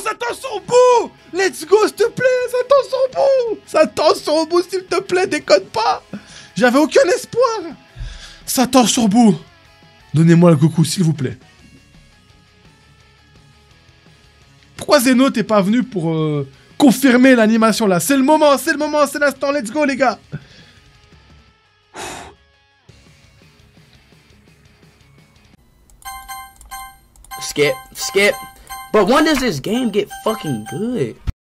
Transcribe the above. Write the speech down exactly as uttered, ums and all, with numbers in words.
ça tend son bout. Let's go, s'il te plaît, ça tend son bout. Ça tend son bout, s'il te plaît, déconne pas. J'avais aucun espoir. Ça tend son bout. Donnez-moi le Goku, s'il vous plaît. Pourquoi Zeno t'es pas venu pour euh, confirmer l'animation là? C'est le moment, c'est le moment, c'est l'instant, let's go les gars. Skip, skip. But when does this game get fucking good?